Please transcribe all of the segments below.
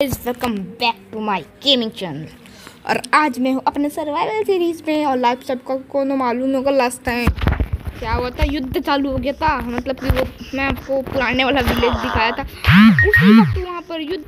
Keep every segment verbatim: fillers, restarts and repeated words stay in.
Welcome back to my gaming channel. और आज मैं हूँ अपने सर्वाइवल सीरीज में। और लाइव सबको को तो मालूम होगा लास्ट टाइम क्या हुआ था, युद्ध चालू हो गया था। मतलब कि वो मैं आपको पुराने वाला विलेज दिखाया था, उसी वक्त वहाँ पर युद्ध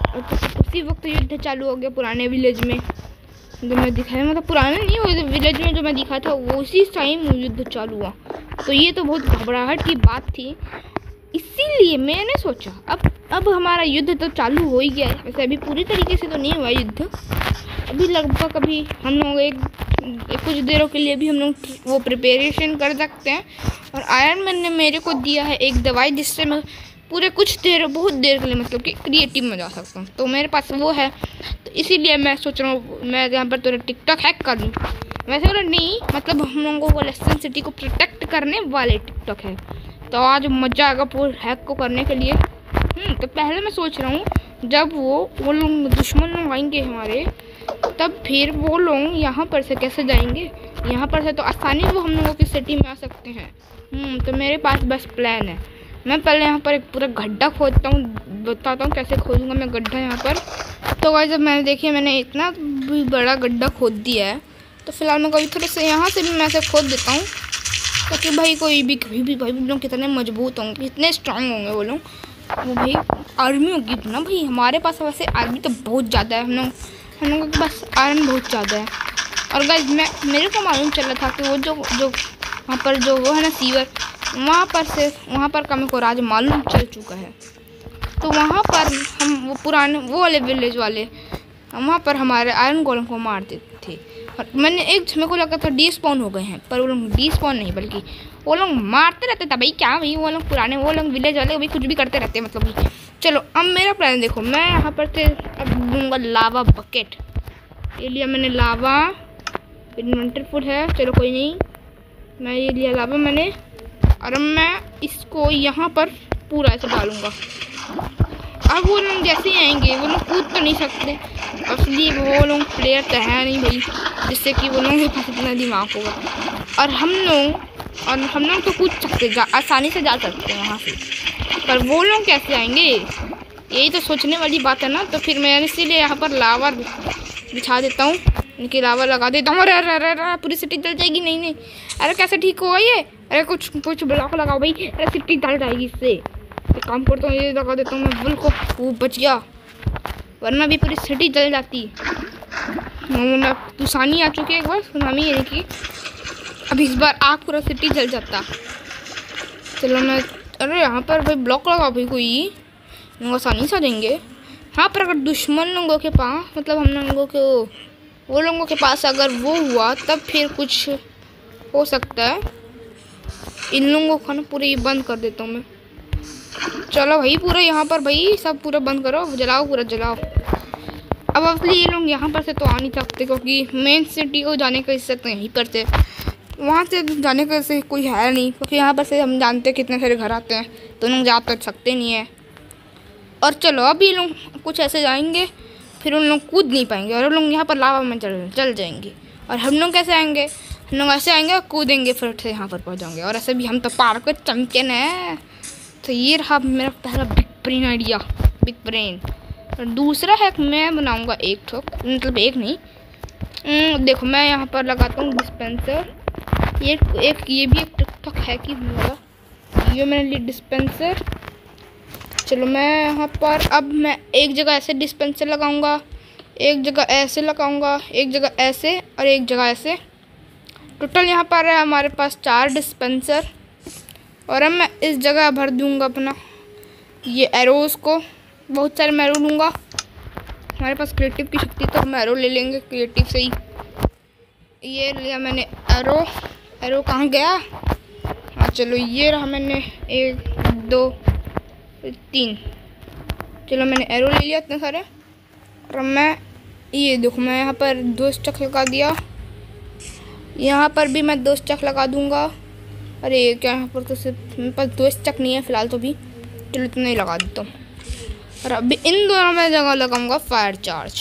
उसी वक्त युद्ध चालू हो गया पुराने विलेज में जो मैं दिखाया। मतलब पुराने नहीं, वो विलेज में जो मैं दिखाया था वो उसी टाइम युद्ध चालू हुआ। तो ये तो बहुत घबराहट की बात थी, इसीलिए मैंने सोचा अब अब हमारा युद्ध तो चालू हो ही गया है। वैसे अभी पूरी तरीके से तो नहीं हुआ युद्ध, अभी लगभग अभी हम लोग एक, एक कुछ देरों के लिए भी हम लोग वो प्रिपरेशन कर सकते हैं। और आयरन मैन ने मेरे को दिया है एक दवाई जिससे मैं पूरे कुछ देर बहुत देर के लिए मतलब कि क्रिएटिव में जा सकता हूँ। तो मेरे पास वो है, तो इसीलिए मैं सोच रहा हूँ मैं यहाँ पर थोड़ा टिकटॉक हैक कर लूँ। वैसे वाला नहीं, मतलब हम लोगों को लेसन सिटी को प्रोटेक्ट करने वाले टिकटॉक है। तो आज मज़ा आएगा पूरे हैक को करने के लिए। हम्म तो पहले मैं सोच रहा हूँ जब वो वो लोग दुश्मन लोग आएंगे हमारे, तब फिर वो लोग यहाँ पर से कैसे जाएंगे। यहाँ पर से तो आसानी वो हम लोगों की सिटी में आ सकते हैं। हम्म तो मेरे पास बस प्लान है। मैं पहले यहाँ पर एक पूरा गड्ढा खोदता हूँ, बताता हूँ कैसे खोदूँगा मैं गड्ढा यहाँ पर। तो गाइस जब मैंने देखिए मैंने इतना भी बड़ा गड्ढा खोद दिया है, तो फिलहाल मैं कभी थोड़े से यहाँ से भी मैं ऐसे खोद देता हूँ ताकि भाई कोई भी कभी भी भाई लोग कितने मजबूत होंगे, कितने स्ट्रांग होंगे वो लोग। वो भाई आर्मी होगी ना भाई, हमारे पास वैसे आर्मी तो बहुत ज़्यादा है। हम लोग हम लोगों के पास आयरन बहुत ज़्यादा है। और गाइस मैं मेरे को मालूम चल रहा था कि वो जो जो वहाँ पर जो वो है ना सीवर, वहाँ पर से वहाँ पर का मेरे को राज मालूम चल चुका है। तो वहाँ पर हम वो पुराने वो वाले विलेज वाले वहाँ पर हमारे आयरन गोलम को मारते थे। और मैंने एक मेरे को लगा था डी स्पॉन हो गए हैं, पर वो लोग डी स्पॉन नहीं बल्कि वो लोग मारते रहते थे भाई। क्या भाई वो लोग पुराने वो लोग विलेज वाले भाई कुछ भी करते रहते हैं मतलब। चलो अब मेरा प्लान देखो, मैं यहाँ पर से अब लूँगा लावा बकेट। ये लिया मैंने लावा, इन्वेंटर फुल है, चलो कोई नहीं। मैं ये लिया लावा मैंने, और मैं इसको यहाँ पर पूरा ऐसे डालूँगा। अब वो लोग जैसे ही आएंगे वो लोग कूद तो नहीं सकते, इसलिए वो लोग प्लेयर तो है नहीं भाई जिससे कि वो लोगों के पास इतना दिमाग होगा। और हम लोग और हम लोग तो कूद सकते जा आसानी से जा सकते हैं वहाँ से, पर वो लोग कैसे आएंगे यही तो सोचने वाली बात है ना। तो फिर मैं इसीलिए यहाँ पर लावा बिछा देता हूँ, इनकी लावा लगा देता हूँ। अरे अरे अरे अरे पूरी सिटी जल जाएगी। नहीं नहीं अरे कैसे ठीक होगा ये, अरे कुछ कुछ ब्लॉक लगाओ भाई, अरे सिटी जल जाएगी इससे। एक काम करता हूँ ये लगा देता हूँ मैं, बिल्कुल वो बच गया, वरना भी पूरी सिटी जल जाती। तूफानी आ चुकी है एक बार, सुनामी यानी कि अब इस बार आग पूरा सिटी जल जाता। चलो मैं अरे यहाँ पर भाई ब्लॉक लगाओ भाई, कोई लोग आसानी से आ जाएंगे। हाँ पर अगर दुश्मन लोगों के पास मतलब हम लोगों के वो लोगों के पास अगर वो हुआ तब फिर कुछ हो सकता है। इन लोगों को ना पूरे बंद कर देता हूँ मैं। चलो भाई पूरा यहाँ पर भाई सब पूरा बंद करो, जलाओ पूरा जलाओ। अब असली ये लोग यहाँ पर से तो आ नहीं सकते क्योंकि मेन सिटी को जाने का हिस्सा तो यहीं पर से, वहाँ से जाने का से कोई है नहीं क्योंकि यहाँ पर से हम जानते हैं कितने सारे घर आते हैं, तो लोग जा तो सकते नहीं है। और चलो अभी लोग कुछ ऐसे जाएंगे फिर उन लोग कूद नहीं पाएंगे और उन लोग यहाँ पर लावा में चल चल जाएंगे। और हम लोग कैसे आएंगे, हम लोग ऐसे आएंगे और कूदेंगे फिर से यहाँ पर पहुँच जाएंगे। और ऐसे भी हम तो पार के चैंपियन हैं। तो ये रहा मेरा पहला big brain idea, big brain. और दूसरा है मैं बनाऊँगा एक ठोक, मतलब एक नहीं, देखो मैं यहाँ पर लगाता हूँ डिस्पेंसर। ये एक ये भी एक टिकटॉक है कि मेरा, ये मैंने लिया डिस्पेंसर। चलो मैं यहाँ पर अब मैं एक जगह ऐसे डिस्पेंसर लगाऊंगा, एक जगह ऐसे लगाऊंगा, एक जगह ऐसे और एक जगह ऐसे। टोटल यहाँ पर है हमारे पास चार डिस्पेंसर। और अब मैं इस जगह भर दूंगा अपना ये एरोज़ को, बहुत सारे मैं एरो लूँगा। हमारे पास क्रिएटिव की शक्ति तो हम एरो ले लेंगे क्रिएटिव से ही। ये लिया मैंने एरो, एरो कहाँ गया, हाँ चलो ये रहा मैंने एक दो तीन, चलो मैंने एरो ले लिया इतने सारे। और मैं ये देखो मैं यहाँ पर दो स्टक लगा दिया, यहाँ पर भी मैं दो स्टक लगा दूँगा। अरे क्या यहाँ पर तो सिर्फ मेरे पास दो स्टक नहीं है फ़िलहाल तो भी, चलो इतना ही लगा देता हूँ। और अभी इन दोनों में जगह लगाऊंगा फायर चार्ज।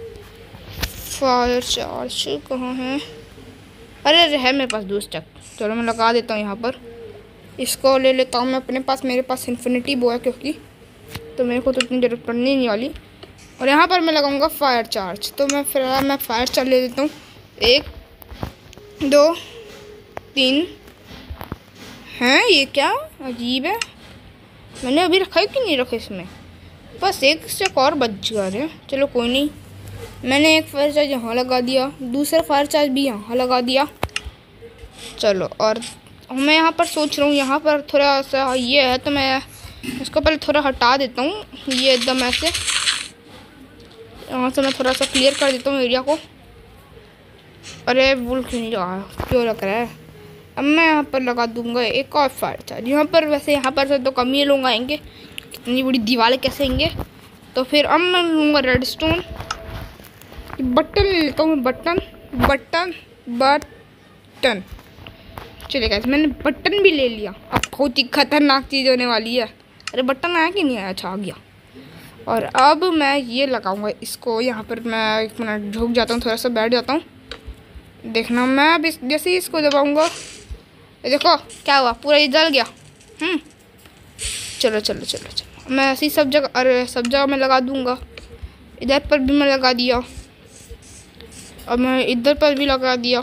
फायर चार्ज कहाँ है, अरे अरे है मेरे पास दो स्टक, चलो मैं लगा देता हूँ यहाँ पर। इसको ले लेता हूँ मैं अपने पास, मेरे पास इन्फिनिटी बो है क्योंकि, तो मेरे को तो इतनी ज़रूरत पड़ने नहीं वाली। और यहाँ पर मैं लगाऊंगा फायर चार्ज। तो मैं फिर मैं फायर चार्ज ले लेता हूँ। एक दो तीन। हैं ये क्या अजीब है, मैंने अभी रखा है कि नहीं रखा इसमें। बस एक स्टेक और बच गया है। चलो कोई नहीं, मैंने एक फायर चार्ज यहाँ लगा दिया, दूसरा फायर चार्ज भी यहाँ लगा दिया। चलो, और मैं यहाँ पर सोच रहा हूँ, यहाँ पर थोड़ा सा ये है तो मैं इसको पहले थोड़ा हटा देता हूँ। ये एकदम ऐसे यहाँ से मैं थोड़ा सा क्लियर कर देता हूँ एरिया को। अरे वुल क्यों नहीं रहा, क्यों लग रहा है। अब मैं यहाँ पर लगा दूंगा एक और फायर चार्ज यहाँ पर। वैसे यहाँ पर से तो कम ही लोग आएंगे, कितनी बड़ी दीवारें कैसे आएंगे। तो फिर अब मैं लूँगा रेड स्टोन। बटन ले लेता हूँ, बटन बटन बटन। चलिए गाइस, मैंने बटन भी ले लिया। अब बहुत ही खतरनाक चीज़ होने वाली है। अरे बटन आया कि नहीं आया, अच्छा आ गया। और अब मैं ये लगाऊंगा इसको। यहाँ पर मैं एक मिनट झुक जाता हूँ, थोड़ा सा बैठ जाता हूँ। देखना, मैं अब इस जैसे ही इसको दबाऊंगा, देखो क्या हुआ, पूरा ये जल गया। हम्म चलो चलो चलो चलो, मैं ऐसी सब जगह, अरे सब जगह मैं लगा दूंगा। इधर पर भी मैं लगा दिया, अब मैं इधर पर भी लगा दिया,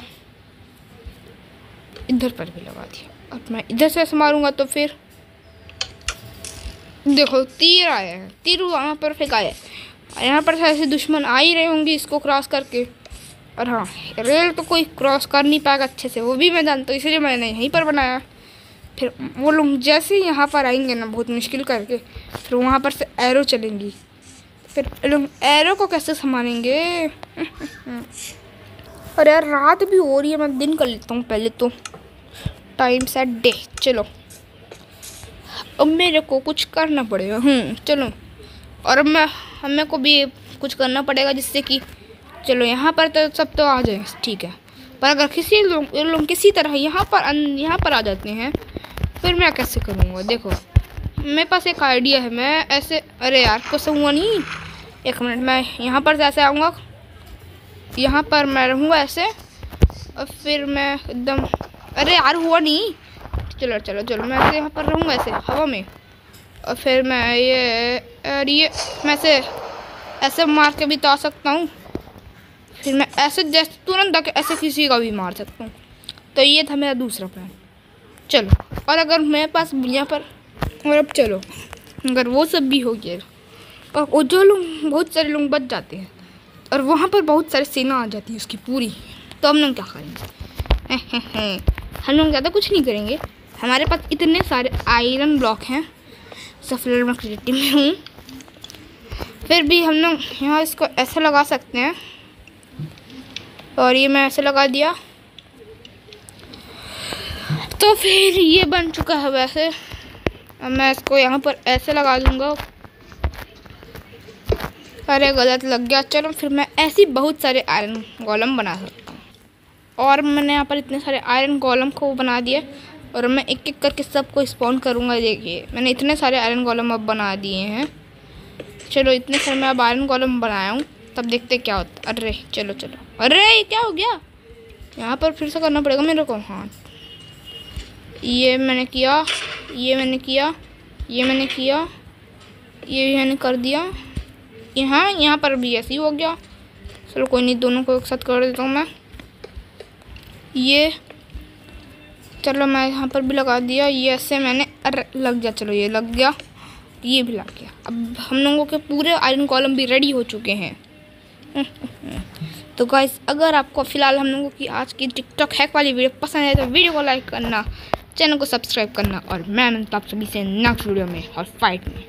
इधर पर भी लगा दिया। अब मैं इधर से ऐसे मारूंगा तो फिर देखो तीर आया है, तीर वहाँ पर फेंकाया है। यहाँ पर ऐसे दुश्मन आ ही रहे होंगे इसको क्रॉस करके। और हाँ, रेल तो कोई क्रॉस कर नहीं पाएगा अच्छे से, वो भी मैं जानता हूँ, इसलिए मैंने यहीं पर बनाया। फिर वो लोग जैसे ही यहाँ पर आएंगे ना बहुत मुश्किल करके, फिर वहाँ पर से एरो चलेंगी। फिर लोग एरो को कैसे संभालेंगे। और यार रात भी हो रही है, मैं दिन कर लेता हूँ पहले तो। टाइम सेट डे। चलो अब मेरे को कुछ करना पड़ेगा। हम्म चलो, और अब मैं हमें को भी कुछ करना पड़ेगा जिससे कि चलो यहाँ पर तो सब तो आ जाए, ठीक है। पर अगर किसी लोग लोग किसी तरह यहाँ पर यहाँ पर आ जाते हैं, फिर मैं कैसे करूँगा। देखो मेरे पास एक आइडिया है। मैं ऐसे, अरे यार कुछ हुआ नहीं, एक मिनट, मैं यहाँ पर ऐसे आऊँगा, यहाँ पर मैं रहूँगा ऐसे, और फिर मैं एकदम, अरे यार हुआ नहीं, चलो चलो चलो, मैं ऐसे यहाँ पर रहूँगा ऐसे हवा में। और फिर मैं ये और ये मैं ऐसे ऐसे मार के भी तो आ सकता हूँ। फिर मैं ऐसे जैसे तुरंत आके ऐसे किसी का भी मार सकता हूँ। तो ये था मेरा दूसरा प्लान। चलो, और अगर मेरे पास यहाँ पर, और अब चलो अगर वो सब भी हो गया और वो जो लोग बहुत सारे लोग बच जाते हैं और वहाँ पर बहुत सारी सेना आ जाती है उसकी पूरी, तो हम लोग क्या करेंगे। हम लोग ज़्यादा कुछ नहीं करेंगे, हमारे पास इतने सारे आयरन ब्लॉक हैं। सफलर में क्रिएटिव में हूँ, फिर भी हम लोग यहाँ इसको ऐसे लगा सकते हैं। और ये मैं ऐसे लगा दिया तो फिर ये बन चुका है वैसे। अब मैं इसको यहाँ पर ऐसे लगा दूँगा। अरे गलत लग गया। चलो फिर मैं ऐसी बहुत सारे आयरन गोलम बना सकता हूँ। और मैंने यहाँ पर इतने सारे आयरन गोलम को बना दिए और मैं एक एक करके सबको स्पॉन करूँगा। देखिए मैंने इतने सारे आयरन गोलम अब बना दिए हैं। चलो इतने सारे मैं अब आयरन गोलम बनाया हूँ, तब देखते क्या होता। अरे चलो चलो, अरे ये क्या हो गया, यहाँ पर फिर से करना पड़ेगा मेरे को। हाँ ये मैंने किया, ये मैंने किया, ये मैंने किया, ये भी मैंने कर दिया। यहाँ यहाँ पर भी ऐसे ही हो गया। चलो कोई नहीं, दोनों को एक साथ कर देता हूँ मैं। ये चलो मैं यहाँ पर भी लगा दिया, ये ऐसे मैंने, अरे लग गया, चलो ये लग गया, ये भी लग गया। अब हम लोगों के पूरे आयरन कॉलम भी रेडी हो चुके हैं। तो गाइस अगर आपको फ़िलहाल हम लोगों की आज की टिकटॉक हैक वाली वीडियो पसंद है तो वीडियो को लाइक करना, चैनल को सब्सक्राइब करना, और मैं मिलता हूँ आप सभी से नेक्स्ट वीडियो में और फाइट में।